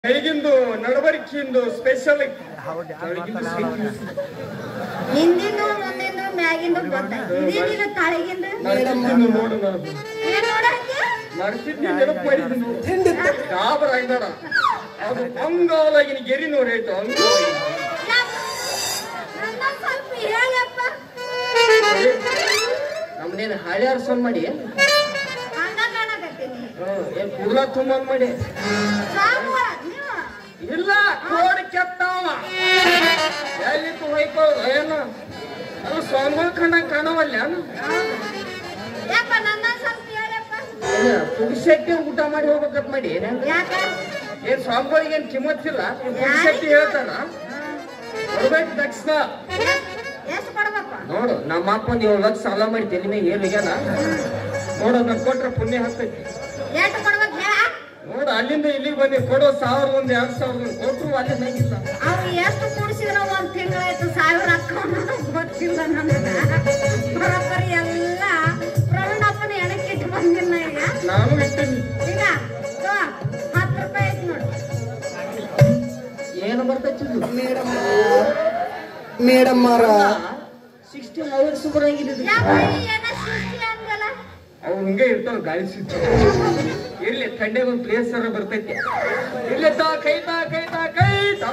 ಹೇಗಿಂದು ನಡವಳಿಕೆಯಿಂದ special ಹಿಂದಿಂದು ಮುಂದಿಂದು ಮ್ಯಾಗಿಂದು ಗೊತ್ತಾಯ್ತು ಇದೇನಿದು ತಾಳಿಗಿಂದು ನೋಡು ನಡ್ಸಿದ್ನಿ ನೆನಪು ಮಾಡಿದ್ದೀನಿ ಗಾಬರಾಗ್ದಾರ ಅದು ಅಂಗಾಲಾಗಿನ ಗೆರಿ ನೋಡಿ ಆಯ್ತು ಸ್ವಲ್ಪ ಹೇಳಪ್ಪ ನಮ್ದೇನು ಹಳ್ಯಾರ ಸೊನ್ ಮಾಡಿ ಹಂಗ ಕಾಣಕತ್ತೀನಿ ಏನ್ ಕುರ್ಲಾ ತುಂಬ ಮಾಡಿ ಇಲ್ಲ ಕೋಡಿ ಕೆತ್ತವ ಎಲ್ಲಿತ್ತು ಹೋಯ್ಕೋ ಏನು ಅದು ಸ್ವಾಮಿಗಳು ಕಂಡಂಗ ಕಾಣವಲ್ಲ ಯಪ್ಪ ನನ್ನ ಸ್ವಲ್ಪ ಹೇಳಪ್ಪ ಪುರುಷಕ್ಕೆ ಊಟ ಮಾಡಿ ಹೋಗ್ಬೇಕಂತ ಮಾಡಿ ಏನ್ ಸ್ವಾಮಿಗಳಿಗೆ ಏನ್ ಕಿಮ್ಮತ್ತಿಲ್ಲ ಪುರುಷಕ್ಕೆ ಹೇಳ್ತಾನ ಕೊಡ್ಬೇಕು ತಕ್ಷಣ ಎಷ್ಟು ಕೊಡ್ಬೇಕ ನೋಡು ನಮ್ಮ ಅಪ್ಪ ಒಂದು 7 ಲಕ್ಷ ಸಾಲ ಮಾಡಿ ತಲೆ ಮೇಲೆ ಏನಿಗ್ಯಾನ ನೋಡು ಅದನ್ನ ಕೊಟ್ರೆ ಪುಣ್ಯ ಹಾಕ್ತೈತಿ ಎಷ್ಟು ಕೊಡ್ಬೇಕು ಹೇಳ ನೋಡು ಅಲ್ಲಿಂದ ಇಲ್ಲಿಗೆ ಬಂದಿ ಕೊಡೋ 1000 1 2000 ಕೊಟ್ರು ಅಲ್ಲಿ ನಂಗಿಲ್ಲ ಅವ್ರು ಎಷ್ಟು ಕೂಡಿಸಿದ್ರ ಒಂದ್ ತಿಂಗಳಾಯ್ತು 1000 ಅಕೌಂಟ್ ಗೊತ್ತಿಲ್ಲ ನನಗೆ ಬರೋಬ್ಬರಿ ಎಲ್ಲ ಪ್ರವೀಣಪ್ಪನ ಎಣಕ್ಕಿಟ್ಟು ಬಂದಿಲ್ಲ ಈಗ ನಾನು ಇರ್ತೀನಿ ಈಗ 10 ರೂಪಾಯಿ ಐತಿ ನೋಡಿ ಏನು ಬರ್ತೈತಿ ಮೇಡಮ್ ಅವರ 60 hours ಬರಂಗಿಲ್ಲ ಅವು ಹಿಂಗೆ ಇರ್ತಾವ ಗಾಳಿ ಸಿಟ್ಟು ಇರ್ಲಿ ಥಂಡೆ ಒಂದು ಪ್ಲೇಸ್ ಸರ ಬರ್ತೈತಿ ಇರ್ಲಿ ತಾ ಕೈ ತಾ ಕೈ ತಾ ಕೈ ತಾ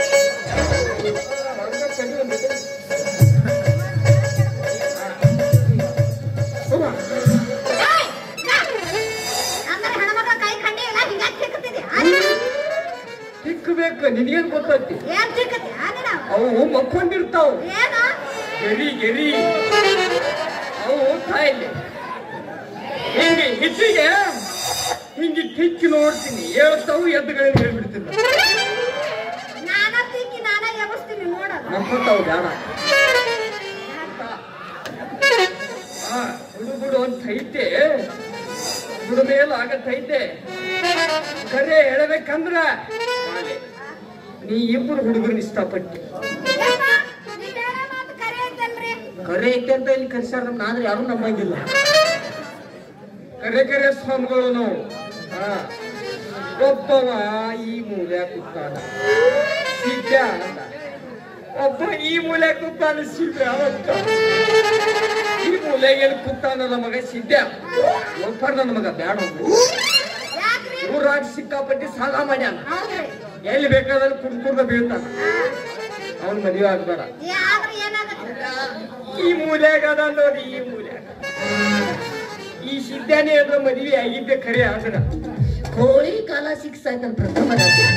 ತಿಕ್ಕಬೇಕು ನಿನಗೇನ್ ಗೊತ್ತೈತಿ ಅವು ಮಕ್ಕೊಂಡಿರ್ತಾವ ಗೆರಿ ಅವು ತಾಯಿಲೆ ಹಿಂಗೆ ಹಿಟ್ಟಿಗೆ ಹಿಂಗೆ ಕಿಕ್ಕಿ ನೋಡ್ತೀನಿ ಹೇಳ್ತಾವು ಎದ್ದುಗಳನ್ನ ಹೇಳ್ಬಿಡ್ತೀನಿ ನಮ್ಮತ್ತಾವು ಬೇಡ ಹುಡುಗುಡು ಅಂತ ಐತೆ ಹುಡು ಮೇಲೆ ಆಗತ್ತೈತೆ ಕರೆ ಹೇಳಬೇಕಂದ್ರ ನೀ ಇಬ್ಬರು ಹುಡುಗರನ್ನ ಇಷ್ಟಪಟ್ಟು ಕರೆ ಐತೆ ಅಂತ ಇಲ್ಲಿ ಕರ್ಸಾರ ನಾದ್ರೆ ಯಾರು ನಂಬಂಗಿಲ್ಲ ಕರೆ ಕರೆ ಸ್ವಾಮಿಗಳು ನಾವು ಒಬ್ಬವ ಈ ಮೂಲೆ ಕೂತಾನ ಸಿದ್ಧ ಅಂತ ಒಬ್ಬ ಈ ಮೂಲೆ ಕೂತಾನ ಸಿದ್ಧ ಅಂತ ಈ ಮೂಲೆಗೆ ಕೂತಾನ ನಮಗ ಸಿದ್ಧ ಒಬ್ಬರ ನನ್ನ ಮಗ ಬ್ಯಾಡ ಊರಾಗ ಸಿಕ್ಕಾಪಟ್ಟಿ ಸಾಲ ಮಾಡ್ಯಾನ ಎಲ್ಲಿ ಬೇಕಾದ್ರೆ ಕುಡ್ಕುರ್ದ ಬೀಳ್ತಾನ ಅವನ್ ಮದುವೆ ಆಗ್ಬೇಡ ಈ ಮೂಲೆಗ ಅದ ನೋಡಿ ಈ ಮೂಲೆಗ ಈ ಸಿದ್ಧಾನೇ ಅದ್ರ ಮದುವೆ ಆಗಿದ್ದೆ ಖರೆ ಆದ್ರ ಕೋಳಿ ಕಾಲ ಸಿಕ್ಸ್ ಆಯ್ತಂತ ಪ್ರಥಮ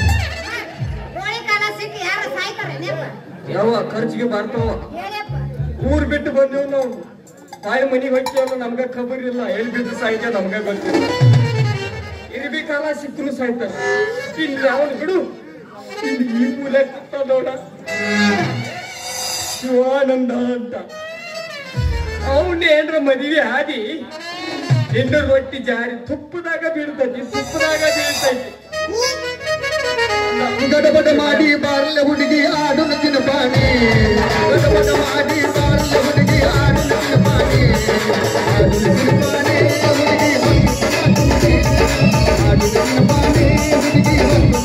ಯಾವ ಖರ್ಚಿಗೆ ಬರ್ತಾವ ಊರ್ ಬಿಟ್ಟು ಬಂದೇವ್ ನಾವು ತಾಯಿ ಮನಿಗೆ ಹೊಕ್ಕಿ ನಮ್ಗ ಖಬರ್ ಇಲ್ಲ ಎಲ್ಲಿ ಬಿದ್ದು ಸಾಯ್ತ ನಮ್ಗ ಗೊತ್ತಿಲ್ಲ ಇರ್ಬಿ ಕಾಲ ಸಿಕ್ಕನು ಸಾಯ್ತಾರ ಇಲ್ಲಿ ಅವನು ಬಿಡು ಇಲ್ಲಿ ಈ ಮೂಲೆ ಕೂತ ನೋಡ ಶಿವಾನಂದ ಅಂತ ಅವನೇನ್ರ ಮದುವೆ ಆದಿ ಹೆಣ್ಣು ರೊಟ್ಟಿ ಜಾರಿ ತುಪ್ಪದಾಗ ಬೀಳ್ತೈತಿ ತುಪ್ಪದಾಗ ಬೀಳ್ತೈತಿ ಗಡಬಡ ಮಾಡಿ ಬಾರಲೆ ಹುಡುಗಿ ಆಡು ನಗಿನ ಪಾಣಿ ಗಡಬಡ ಮಾಡಿ ಬಾರಲೆ ಹುಡುಗಿ ಆಡು ನಗಿನ ಪಾಣಿ ಆಡು ನಗಿನ ಪಾಣಿ ಹುಡುಗಿ ಆಡು ನಗಿನ ಪಾಣಿ ಹುಡುಗಿ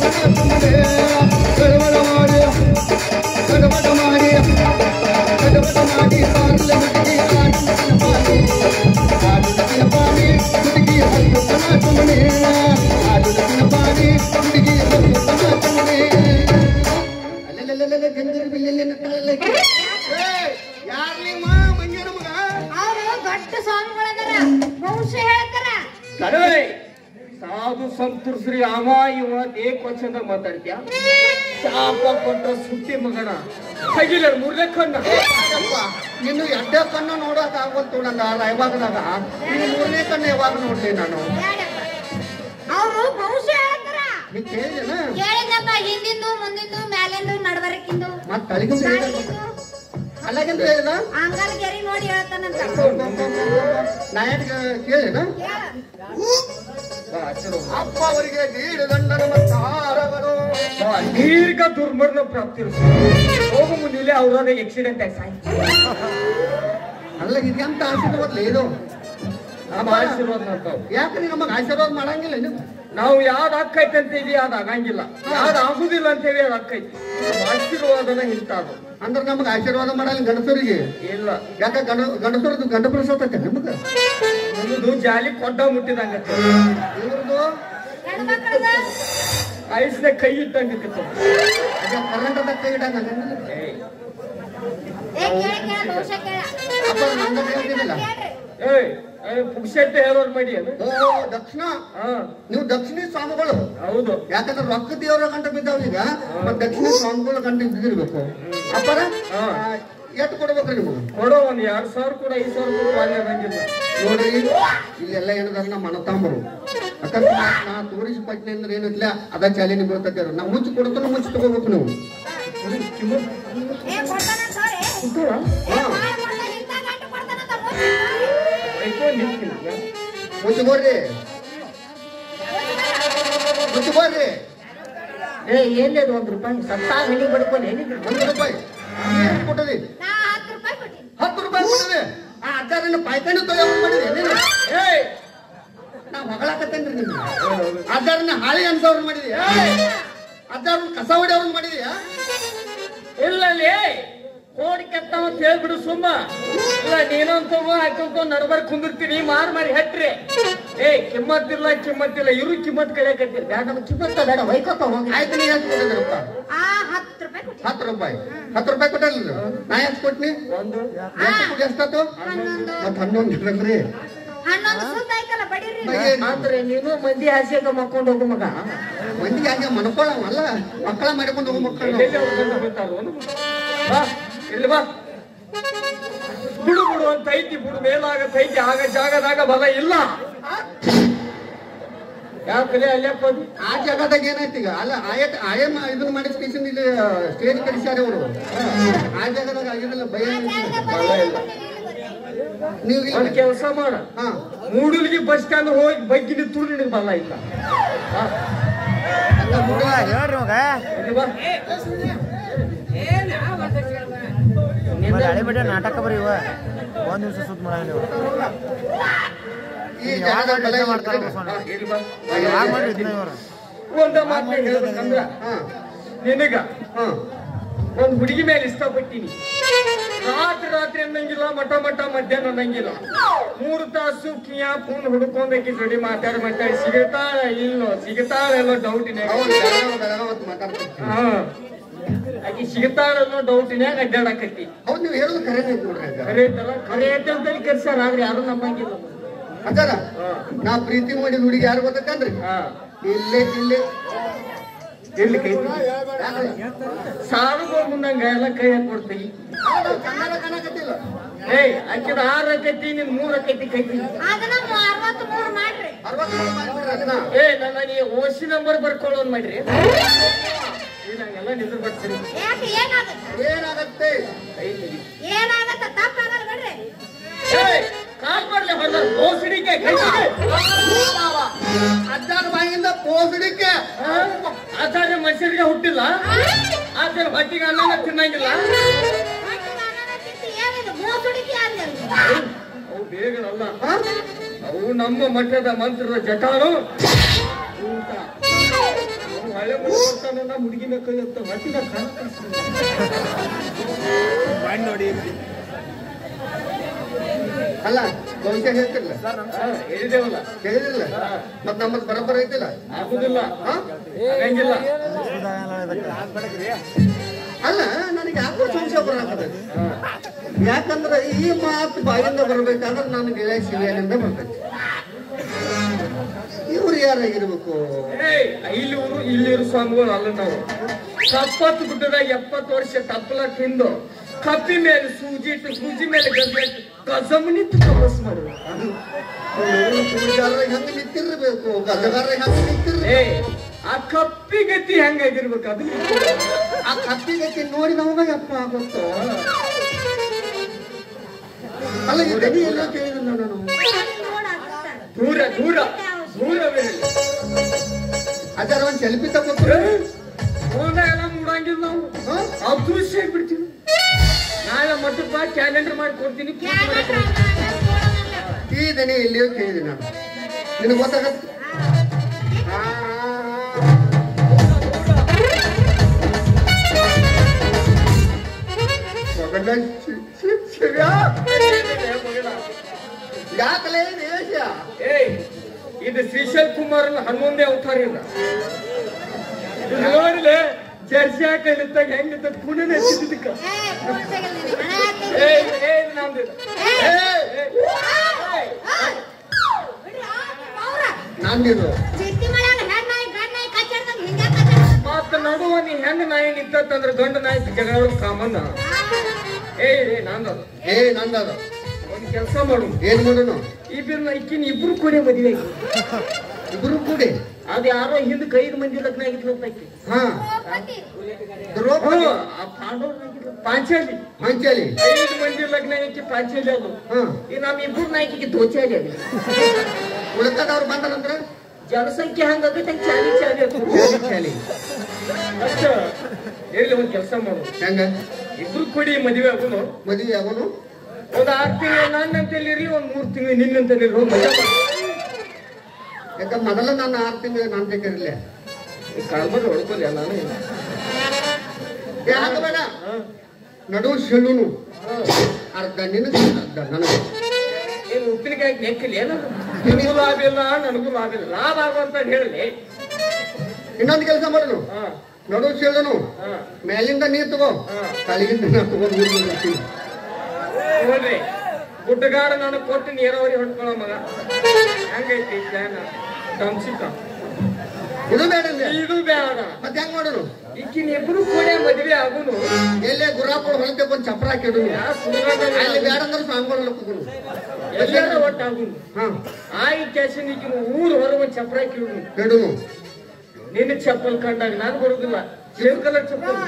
ಗಡಬಡ ಮಾಡಿ ಗಡಬಡ ಮಾಡಿ ಗಡಬಡ ಮಾಡಿ ಬಾರಲೆ ಹುಡುಗಿ ಆಡು ನಗಿನ ಪಾಣಿ ಆಡು ನಗಿನ ಪಾಣಿ ಹುಡುಗಿ ಹತ್ತು ತನ ತುಮಣೆ ಆಡು ನಗಿನ ಪಾಣಿ ಹುಡುಗಿ ಹತ್ತು ತನ ತುಮಣೆ ಅಲ್ಲೆಲ್ಲೆಲ್ಲೆಲ್ಲೆ ಗಂಜರ ಬಿಲ್ಲೆಲ್ಲ ತಳಲಕ್ಕೆ ಯಾರ್ಲಿಮ್ಮ ಮಂಜನ ಮಗ ಅವರು ದೊಡ್ಡ ಸ್ವಾಮಿಗಳದಾರ ಭವಿಷ್ಯ ಹೇಳ್ತಾರ ಕರೆ ಸಾಧು ಸಂತರು ಶ್ರೀ ಅಮ ಇವ ಏಕವಚನದಾಗ ಮಾತಾಡ್ತೀಯ ಶಾಪ ಕೊಟ್ಟ ಸುಟ್ಟಿ ಮಗನ ತಗಿಲ ಮೂರನೇ ಕಣ್ಣ ನೀನು ಎರಡೇ ಕಣ್ಣು ನೋಡೋಕ ಆಗೋಲ್ತು ನನ್ನ ಯಾವಾಗದಾಗ ನೀನು ಮೂರನೇ ಕಣ್ಣು ಯಾವಾಗ ನೋಡ್ಲಿ ನಾನು ಅವರು ಭವಿಷ್ಯ ಹೇಳ್ತಾರ ನೀ ಕೇಳಿದೇನ ಕೇಳಿದಪ್ಪ ಹಿಂದಿಂದು ಮುಂದಿಂದು ಮ್ಯಾಲಿಂದು ನಡಬರಕ್ಕಿಂದು ಮತ್ತೆ ತಳಿಗಿಂದು ಅಲ್ಲಾಗಿಂದು ಹೇಳಿದ ಅಂಗಲ್ ಗೆರಿ ನೋಡಿ ಹೇಳ್ತಾನಂತ ನಾ ಕೇಳಿನ ಅಪ್ಪ ಅವರಿಗೆ ಗೀಡು ಗಂಡನ ಮತ್ತಾರವರು ದೀರ್ಘ ದುರ್ಮರಣ ಪ್ರಾಪ್ತಿ ಹೋಗು ಮುಂದಿಲೆ ಅವ್ರದ ಆಕ್ಸಿಡೆಂಟ್ ಆಗಿ ಸಾಯಿ ಅಲ್ಲ ಇದೆಂತ ಆಶೀರ್ವಾದ ಇದು ನಮ್ಮ ಆಶೀರ್ವಾದ ಮಾಡ್ತಾವ ಯಾಕೆ ನಮಗೆ ಆಶೀರ್ವಾದ ಮಾಡಂಗಿಲ್ಲ ನೀವು ನಾವು ಯಾವ್ದು ಆಕೈತೆ ಅಂತೀವಿ ಅದು ಆಗಂಗಿಲ್ಲ, ಯಾವ್ದು ಆಗುದಿಲ್ಲ ಅಂತೇವಿ ಅದು ಆಕೈತಿ. ಆಶೀರ್ವಾದನ ಇಂಥದ್ದು. ಅಂದ್ರೆ ನಮ್ಗೆ ಆಶೀರ್ವಾದ ಮಾಡಲ್ಲ ಗಂಡಸರಿಗೆ ಇಲ್ಲ, ಯಾಕ ಗಂಡಸರದ್ದು ಗಂಡ ಪ್ರಸವತೈತೆ ನಿಮ್ಗೆ ನಮ್ಮದು ಜಾಲಿ ಕೊಡ್ಡ ಮುಟ್ಟಿದಂಗ, ಇವ್ರದ್ದು ಐಸ್ನ ಕೈ ಇಟ್ಟಂಗ ಕರ್ನಾಟಕದ ಕೈ ಇಡಂಗ ಅಪ್ಪ ನಂಗೆ ಹೇಳ್ತಿದ್ದಿಲ್ಲ. ಪುಕ್ಷತೆ ಹೇಳೋರ್ ಮಾಡಿ ಅದು ದಕ್ಷಿಣ ನೀವು ದಕ್ಷಿಣ ಸ್ವಾಮಿಗಳು. ಹೌದು, ಯಾಕಂದ್ರೆ ರೊಕ್ಕ ದೇವರ ಗಂಟೆ ಬಿದ್ದಾವ ಈಗ, ಮತ್ತೆ ದಕ್ಷಿಣ ಸ್ವಾಮಿಗಳ ಗಂಟೆ ಬಿದ್ದಿರ್ಬೇಕು. ಅಪ್ಪರ ಎಷ್ಟು ಕೊಡ್ಬೇಕ್ರಿ ನಿಮ್ಗೆ? ಕೊಡೋ ಒಂದ್ 2,000 ಕೂಡ 5,000 ಕೂಡ ಬಂದಿಲ್ಲ ನೋಡ್ರಿ. ಇಲ್ಲೆಲ್ಲ ಏನದ ನಮ್ಮ ಮನತಾಂಬರು ಅಕಸ್ಮಾತ್ ನಾ ತೋರಿಸಿ ಪಟ್ನೆ ಅಂದ್ರೆ ಏನಿಲ್ಲ ಅದ ಚಾಲಿನಿ ಬರ್ತೈತೆ. ನಾವು ಮುಂಚೆ ಕೊಡ್ತಾನ ಮುಂಚೆ ತಗೋಬೇಕು ನೀವು. ಮುಂಚೆ ಬರ್ರಿ ಮುಂಚೆ ಬರ್ರಿ. ಏನಿದೆ ₹1 ಸತ್ತ ಮನಿ ಬಡ್ಕೊಂಡು ₹1 ಕೊಟ್ಟದಿ, 10 ರೂಪಾಯಿ ಕೊಟ್ಟದಿ. ಆ ಅಜ್ಜಾರನ್ನ ಪಾಯ್ಕೊಂಡು ತೊಗೊಂಡು ಮಾಡಿದೆ ನೀನು. ನಾ ಹೊಗಳಾಕತ್ತೇನ್ರಿ ನಿಮ್ಗೆ. ಅಜ್ಜಾರನ್ನ ಹಾಳಿ ಅನ್ಸವ್ರು ಮಾಡಿದ್ಯಾ? ಅಜ್ಜಾರನ್ನ ಕಸ ಹೊಡೆಯವ್ರನ್ನ ಮಾಡಿದ್ಯಾ? ಇಲ್ಲ ಕೋಡಿ ಕೆತ್ತ ಅಂತ ಹೇಳ್ಬಿಡು ಸುಮ್ಮ. ಇಲ್ಲ ನೀನೊಂದ್ ತಗೋ ಹಾಕೊಂತ ನಡ್ಬಾರ್ ಕುಂದಿರ್ತೀನಿ, ಮಾರಿ ಹಟ್ರಿ. ಕಿಮ್ಮತ್ತಿಲ್ಲ ಇವ್ರು ಕಿಮ್ಮತ್ ಕಳಿಯಕತ್ತೀರಿ. ಕಿಮ್ಮತ್ತ ಬೇಡ ವೈಕೋತ ಹೋಗಿ. ಆಯ್ತು, ನೀ ಎಷ್ಟು ಕೊಟ್ಟಿದ್ರಪ್ಪ? ₹10 ಕೊಟ್ಟಲ್ಲ. ನಾ ಎಷ್ಟು ಕೊಟ್ನಿ? ಎಷ್ಟಾತು? ಮತ್ 11 ಇರಲ್ರಿ. ಆದ್ರೆ ನೀನು ಮಂದಿ ಆಸೆಗ ಮಕ್ಕೊಂಡು ಹೋಗು ಮಗ. ಮಂದಿಗೆ ಹಂಗೆ ಮನ್ಕೊಳ್ಳವಲ್ಲ, ಮಕ್ಕಳ ಮಾಡ್ಕೊಂಡು ಹೋಗೋ ಮಕ್ಕಳು. ಇಲ್ಲಿ ಬಾ, ಬಿಡು ಅಂತ ಐತಿ, ಬಿಡು ಮೇಲಾಗತ್ತೈತಿ. ಆಗ ಜಾಗದಾಗ ಬಲ ಇಲ್ಲ. ಯಾವ ಕಲೆ ಅಲ್ಲಪ್ಪ ಆ ಜಾಗದಾಗ ಏನೈತಿ ಈಗ? ಅಲ್ಲ ಆಯಮ್ಮ ಇದನ್ನ ಮಾಡಿ ಸ್ಟೇಷನ್ ಇಲ್ಲಿ ಸ್ಟೇಜ್ ಕಳಿಸ್ಯಾರ ಅವರು. ಆ ಜಾಗದಾಗ ಆಗಿರಲ್ಲ ಭಯ. ನೀವು ಒಂದ್ ಕೆಲಸ ಮಾಡ, ಮೂಡಲ್ಗಿ ಬಸ್ ಸ್ಟ್ಯಾಂಡ್ ಹೋಗಿ ಬಗ್ಗಿ ನಿಂತು ನಿನಗೆ ಬಲ್ಲ ಇಲ್ಲ. ಹಳೆ ಬಿಟ್ಟ ನಾಟಕ ಬರೀ ಒಂದ್ ದಿವಸ ಸುತ್ತ ಮಾಡ ನೀವು ಒಂದ ಮಾತು ಹೇಳ್ಬೇಕಂದ್ರ, ನಿನಗ ಒಂದ್ ಹುಡುಗಿ ಮೇಲೆ ಇಷ್ಟಪಟ್ಟಿನಿ. ರಾತ್ರಿ ಅನ್ನಂಗಿಲ್ಲ, ಮಠ ಮಧ್ಯಾಹ್ನ ಅನ್ನಂಗಿಲ್ಲ. 3 ತಾಸು ಕಿಯಾ ಫೋನ್ ಹುಡ್ಕೊಂಡಾಕಿ ಜೋಡಿ ಮಾತಾಡಿ ಸಿಗತಾಳೆಲ್ಲೋ ಡೌಟಿನ್ಯಾಗ. ಆಕಿ ಸಿಗತಾಳನ್ನೋ ಡೌಟಿನ್ಯಾಗ ಅಡ್ಡಾಡಕತ್ತಿ. ಹೌದು, ನೀವು ಹೇಳೋದು ಖರೆ ನೋಡ್ರಿ. ಖರೆ ಐತಲ್ಲ, ಖರೆ ಐತೆ ಅಂತ ಕರ್ಸ್ಯಾರ. ಆದ್ರೆ ಯಾರು ನಂಬಂಗಿಲ್ಲ. ಅದಾರ ನಾ ಪ್ರೀತಿ ಮಾಡಿದ ಹುಡುಗಿ ಯಾರು ಗೊತ್ತೇನ್ರಿ? ಇಲ್ಲೇ ಕೈ ಸಾಲುಗಳು ಮುಂದಂಗ ಎಲ್ಲ ಕೈ ಹಾಕೊಡ್ತೀವಿ. ಆಕಿದ 6 ಆಕೈತಿ, ನಿನ್ 3 ಆಕೈತಿ ಕೈತಿ. ನನ್ನ ನೀ ಓಸಿ ನಂಬರ್ ಬರ್ಕೊಳ್ಳೋನ್ ಮಾಡ್ರಿ. ನಂಗೆಲ್ಲ ನಿದ್ರ ಬರ್ತೀರಿ. ಏನಾಗತ್ತೆ? ಕಾಲ್ ಮಾಡ್ಲಿ ಹೊಡೆದ ಓಸಿಡಿಕೆ ಅಜ್ಜನ ಬಾಯಿಯಿಂದ ಪೋಸಡಿಕೆ. ಆಚಾರ್ಯ ಮನುಷ್ಯರಿಗೆ ಹುಟ್ಟಿಲ್ಲ, ಆಚಾರ್ಯ ಹೊಟ್ಟಿಗೆ ಅನ್ನ ತಿನ್ನಂಗಿಲ್ಲ. ಅವು ಬೇಗನಲ್ಲ, ಅವು ನಮ್ಮ ಮಠದ ಮಂತ್ರದ ಜಟಾನು. ಹಳೆ ಬರ್ತಾನ ಹುಡುಗಿನ ಕೈ ಅಂತ ಹೊಟ್ಟಿನ ನೋಡಿ. ಅಲ್ಲ ಭವಿಷ್ಯ ಹೇಳ್ತಿರ್ಲ, ಹೇಳಿದೇವಲ್ಲ, ಹೇಳಿದಿಲ್ಲ. ಮತ್ ನಮ್ಮದ್ ಬರಬರ ಐತಿಲ್ಲ, ಆಗುದಿಲ್ಲ, ಆಗಂಗಿಲ್ಲ. ಅಲ್ಲ ನನಗೆ ಯಾಕೋ ಸಂಶಯ ಬರಕತ್ತದೆ. ಯಾಕಂದ್ರೆ ಈ ಮಾತು ಬಾಯಿಂದ ಬರ್ಬೇಕಾದ್ರೆ ನನಗೆ ಸಿಲಿಯನಿಂದ ಬರ್ತೈತಿ. ಇವ್ರು ಯಾರಾಗಿರ್ಬೇಕು? ಇಲ್ಲಿರು ಸ್ವಾಮಿಗಳು ಅಲ್ಲ. ನಾವು 70 ಗುಡ್ಡದಾಗ 70 ವರ್ಷ ತಪ್ಪಲ ತಿಂದು ಕಪ್ಪಿ ಮೇಲೆ ಸೂಜಿ ಇಟ್ಟು ಸೂಜಿ ಮೇಲೆ ಗಜಮ್ ನಿಂತು ತಪಸ್ ಮಾಡ್ಬೇಕು. ಹೆಂಗ ನಿಂತಿರ್ಬೇಕು, ಗಜಗಾರ ಹೆಂಗ ನಿಂತಿರ್ಬೇಕು. ಆ ಕಪ್ಪಿ ಗತಿ ಹೆಂಗಾಗಿರ್ಬೇಕು, ಅದು ಆ ಕಪ್ಪಿ ಗತಿ ನೋಡಿ ನಮಗ ಅಪ್ಪ ಆಗುತ್ತೋ. ಅಲ್ಲ ಈ ಗಡಿ ಎಲ್ಲ ಕೇಳಿದ್ರಲ್ಲ ನಾನು. ದೂರ ದೂರ ದೂರವೇ ಅದರ ಒಂದ್ ಸೆಲ್ಫಿ ತಗೋತೀವಿ. ಎಲ್ಲ ಮೂಡಂಗಿಲ್ಲ ನಾವು, ಅದೃಶ್ಯ ಆಗ್ಬಿಡ್ತೀವಿ. ನಾಳೆ ಮಟ್ಟಪ್ಪ ಕ್ಯಾಲೆಂಡರ್ ಮಾಡಿ ಕೊಡ್ತೀನಿ. ಕೇಳಿದ್ದೇನೆ, ಇಲ್ಲಿಯೂ ಕೇಳಿದೆ ನಾನು. ನಿನಗೆ ಗೊತ್ತಾಗತ್ತೆ. ಯಾಕಲೇ ದೇಶ ಏಯ್ ಇದು ಶ್ರೀಶೈಲ್ ಕುಮಾರನ ಹನ್ನೊಂದೇ ಅವತಾರ ಇಲ್ಲ ನೋಡ್ಲೆ ಜರ್ಸಿ ಹಾಕಲಿತ್ತಾಗ ಹೆಂಗಿತ್ತ ಕುಣಿನ ಎತ್ತಿದ್ದಕ್ಕ ನಂದಿರು ಮತ್ತ ನಡುವ ನೀ ಹೆಂಗ ನಾಯಿ ನಿಂತಂದ್ರ ಗಂಡ ನಾಯಿ ಜಗಳ ಕಾಮನ್ನ ನಂದದ ಒಂದ್ ಕೆಲಸ ಮಾಡು ಏನ್ ಮಾಡೋಣ ಇಬ್ರು ಕೂಡ ಮದುವೆ ಇಬ್ರು ಕೂಡಿ ಅದ್ ಯಾರೋ ಹಿಂದ್ 5 ಮಂದಿ ಲಗ್ನ ಆಗಿತ್ತು ಹಾ ಪಾಂಚಾಲಿ 5 ಮಂದಿ ಲಗ್ನ ಆಗಿ ಪಾಂಚಾಲಿ ಅದು ಈ ನಮ್ ಇಬ್ರು ನಾಯಕಿಗೆ ದೋಚಾಲಿ ಅದು ಉಳ್ಕದವ್ರು ಬಂದ ನಂತರ ಜನಸಂಖ್ಯೆ ಹಂಗಾಗೈತೆ ಚಾಲಿ ಚಾಲಿ ಅಷ್ಟ ಹೇಳಿ ಒಂದ್ ಕೆಲಸ ಮಾಡು ಹೆಂಗ ಇಬ್ರು ಕೂಡಿ ಮದುವೆ ಆಗೋನು ಒಂದ್ 6 ತಿಂಗಳು ನನ್ನಂತಲ್ಲಿರಿ ಒಂದ್ 3 ತಿಂಗಳು ನಿನ್ನಂತಲ್ಲಿ ಯಾಕ ಮೊದಲ ನಾನು 6 ತಿಂಗಳು ನಾನು ತೆಗಿರಲಿಲ್ಲ ಕಾಲ್ಮರ್ ಹೊಡ್ಕೊಲ್ಲ ನಾನು ಯಾಕೆ ಬೇಡ ನಡು ಶೆಳುನು ಅರ್ಧ ನಿನಗೆ ಅರ್ಧ ನನಗೆ ಏನು ಉಪ್ಪಿನಕಾಯಿ ನೆಕ್ಕಿಲ್ಲ ನಿನಗೂ ಲಾಭ ಇಲ್ಲ ನನಗೂ ಲಾಭ ಇಲ್ಲ ಲಾಭ ಆಗುವಂತ ಹೇಳಿ ಇನ್ನೊಂದು ಕೆಲಸ ಮಾಡೋನು ನಡು ಶೆಳುನು ಮೇಲಿಂದ ನೀರು ತಗೋ ತಲೆಗಿಂದ ನಾನು ತಗೊಂಡು ನೋಡ್ರಿ ಗುಡ್ಡಗಾಡ ನಾನು ಕೊಟ್ಟು ನೀರಾವರಿ ಹೊಡ್ಕೊಳ್ಳೋ ಮಗ ಹಂಗೈತಿ ಪ್ಲಾನ್ ದಂಸಿಕ ಇದು ಬೇಡ ಇದು ಬೇಡ ಮತ್ತೆ ಹೆಂಗ್ ಮಾಡೋನು ಈಕಿನ ಇಬ್ರು ಕೂಡ ಮದುವೆ ಆಗುನು ಎಲ್ಲೇ ಗುರಾಪುರ ಹೊಲತೆ ಬಂದು ಚಪ್ರ ಹಾಕಿಡು ಅಲ್ಲಿ ಬೇಡ ಅಂದ್ರೆ ಸ್ವಾಮಿಗಳು ಕೂಗುನು ಎಲ್ಲಾರ ಒಟ್ಟಾಗುನು ಆಗಿ ಕ್ಯಾಶನ್ ಈಕಿನ ಊರು ಹೊರಗೆ ಒಂದು ಚಪ್ರ ಹಾಕಿಡುನು ಬಿಡುನು ನಿನ್ನ ಚಪ್ಪಲ್ ಕಂಡಾಗ ನಾನು ಬರುದಿಲ್ಲ ಸೇಮ್ ಕಲರ್ ಚಪ್ಪಲ್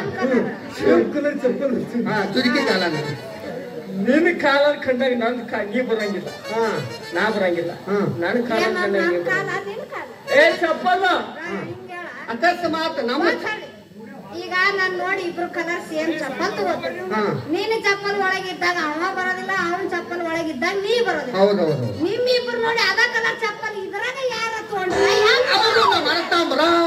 ಚುರುಕಿ ಕಾಲ ನಿನ್ನ ಕಾಲ ಕಂಡಾಗ ನೀ ಬರಂಗಿಲ್ಲ ನಾ ಬರಂಗಿಲ್ಲ ನನ್ನ ಕಾಲ ಕಂಡಾಗ ಚಪ್ಪಲ್ಲ ಅಕಸ್ಮಾತ್ ನಮ್ಮ ಈಗ ನಾನ್ ನೋಡಿ ಇಬ್ರು ಕಲರ್ ಸೇಮ್ ಚಪ್ಪಲ್ ತಗೋತೀನಿ ನೀನು ಚಪ್ಪಲ್ ಒಳಗಿದ್ದಾಗ ಅವ ಬರೋದಿಲ್ಲ ಅವನ್ ಚಪ್ಪಲ್ ಒಳಗಿದ್ದಾಗ ನೀ ಬರೋದಿಲ್ಲ ನಿಮ್ ಇಬ್ರು ನೋಡಿ ಅದ ಕಲರ್ ಚಪ್ಪಲ್ ಇದ್ರಾಗ ಯಾರ ತಗೊಂಡ್ರ